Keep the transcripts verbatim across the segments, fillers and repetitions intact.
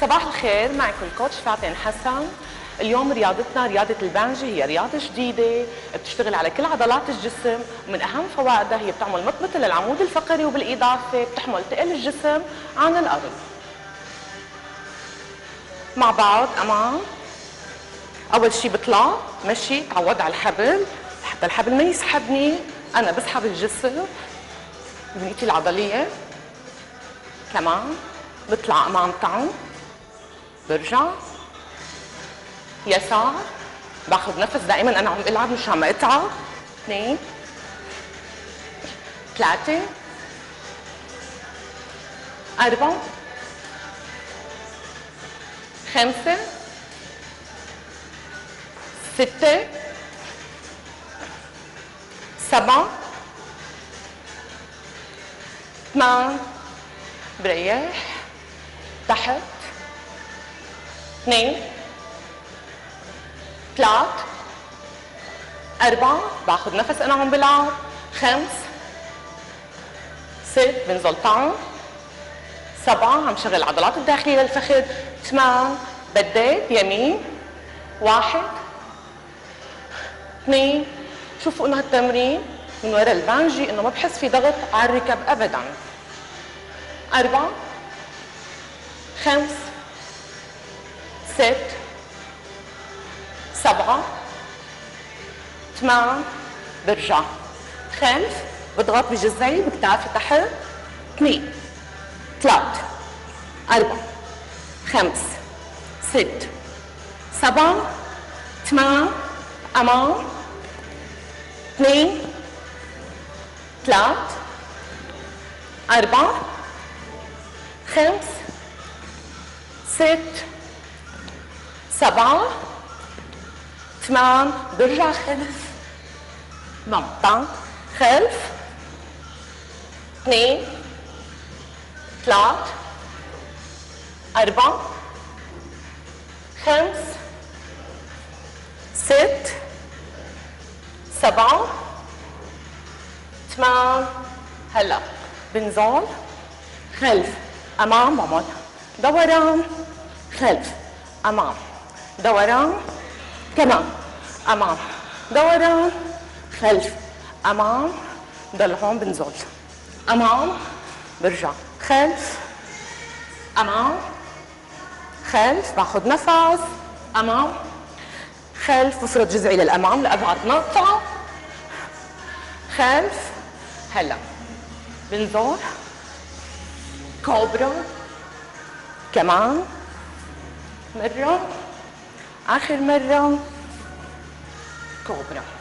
صباح الخير، معكم الكوتش فاتن حسن. اليوم رياضتنا رياضة البنجي، هي رياضة جديدة بتشتغل على كل عضلات الجسم، ومن أهم فوائدها هي بتعمل مثبتة للعمود الفقري، وبالإضافة بتحمل ثقل الجسم عن الأرض. مع بعض أمام. أول شي بطلع مشي، تعود على الحبل حتى الحبل ما يسحبني، أنا بسحب الجسم بنيتي العضلية. كمان بطلع أمام تعم، برجع يسار، باخذ نفس دائما انا عم بلعب مش عم اتعب. اثنين ثلاثة أربعة خمسة ستة سبعة ثمان، بريح تحت. اثنين ثلاث أربعة، باخذ نفس أنا عم بلعب. خمس ست، بنزل طعم. سبعة، عم شغل العضلات الداخلية للفخذ. ثمان، بديت يمين. واحد اثنين، شوفوا انه هالتمرين من وراء البنجي انه ما بحس في ضغط على الركب ابدا. أربعة خمس ست سبعة ثمان، برجع خلف، بضغط بجذعي بكتافي تحت. اثنين ثلاث أربعة خمس ست سبعة ثمان، أمام. اثنين ثلاث أربعة خمس ست سبعة ثمان، برجع خلف. ممتاز. خلف. اثنين ثلاث أربعة خمس ست سبعة ثمان. هلا بنزل خلف أمام، بعمل دوران خلف أمام دوران، كمان أمام دوران خلف أمام. ضل هون، بنزل أمام، برجع خلف أمام خلف، باخذ نفس أمام خلف، بفرد جذعي للأمام لأبعد نقطة. خلف. هلا بنزل كوبرا، كمان مرة، آخر مرة كوبرا.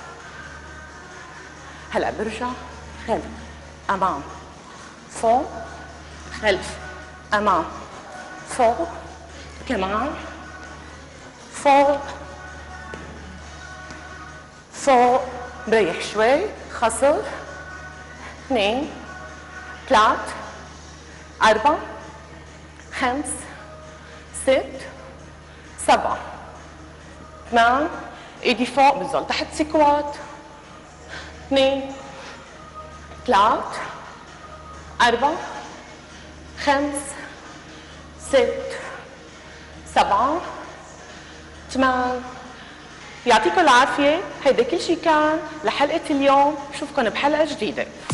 هلا برجع خلف أمام فوق خلف أمام فوق، كمان فوق فوق، بريح شوي، خصر. اثنين ثلاث أربعة خمس ست سبعة ثمان، ايدي فوق، بنزل تحت سكوات. اثنين ثلاث أربعة خمس ست سبعة ثمان. يعطيكم العافية. هيدا كل شي كان لحلقة اليوم، بشوفكم بحلقة جديدة.